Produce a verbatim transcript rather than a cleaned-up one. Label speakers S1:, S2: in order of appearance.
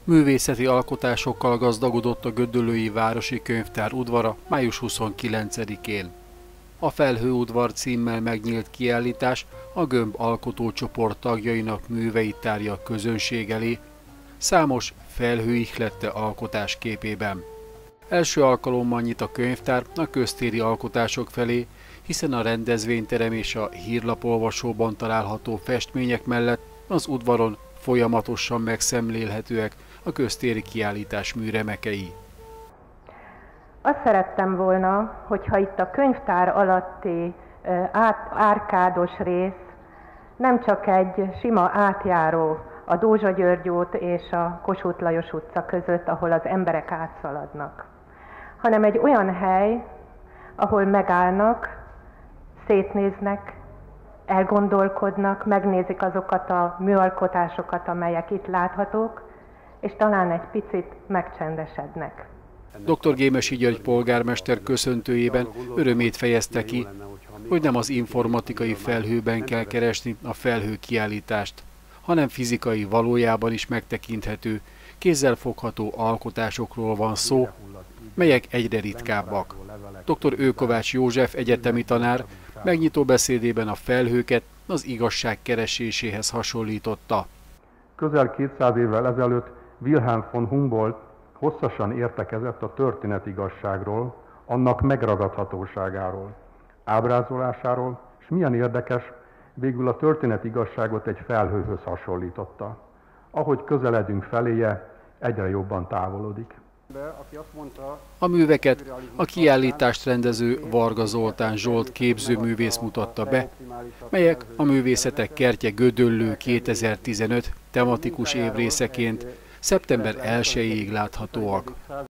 S1: Művészeti alkotásokkal gazdagodott a Gödöllői Városi Könyvtár udvara május huszonkilencedikén. A Felhőudvar címmel megnyílt kiállítás a Gömb alkotócsoport tagjainak műveit tárja a közönség elé, számos felhőihlette alkotás képében. Első alkalommal nyit a könyvtár a köztéri alkotások felé, hiszen a rendezvényterem és a hírlapolvasóban található festmények mellett az udvaron folyamatosan megszemlélhetőek a köztéri kiállítás műremekei.
S2: Azt szerettem volna, hogyha itt a könyvtár alatti át, árkádos rész nem csak egy sima átjáró a Dózsa György út és a Kossuth Lajos utca között, ahol az emberek átszaladnak, hanem egy olyan hely, ahol megállnak, szétnéznek, elgondolkodnak, megnézik azokat a műalkotásokat, amelyek itt láthatók, és talán egy picit megcsendesednek.
S1: doktor Gémesi György polgármester köszöntőjében örömét fejezte ki, hogy nem az informatikai felhőben kell keresni a felhő kiállítást, hanem fizikai valójában is megtekinthető, kézzelfogható alkotásokról van szó, melyek egyre ritkábbak. doktor Őkovács József egyetemi tanár megnyitó beszédében a felhőket az igazság kereséséhez hasonlította.
S3: Közel kétszáz évvel ezelőtt Wilhelm von Humboldt hosszasan értekezett a történetigazságról, annak megragadhatóságáról, ábrázolásáról, és milyen érdekes, végül a történetigazságot egy felhőhöz hasonlította. Ahogy közeledünk feléje, egyre jobban távolodik.
S1: A műveket a kiállítást rendező Varga Zoltán Zsolt képzőművész mutatta be, melyek a Művészetek Kertje Gödöllő kétezer-tizenöt tematikus évrészeként szeptember elsejéig láthatóak.